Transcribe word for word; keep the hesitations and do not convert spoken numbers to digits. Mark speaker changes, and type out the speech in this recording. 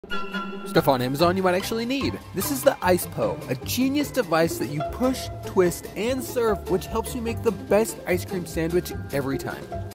Speaker 1: Stuff on Amazon you might actually need. This is the IcePo, a genius device that you push, twist, and serve, which helps you make the best ice cream sandwich every time.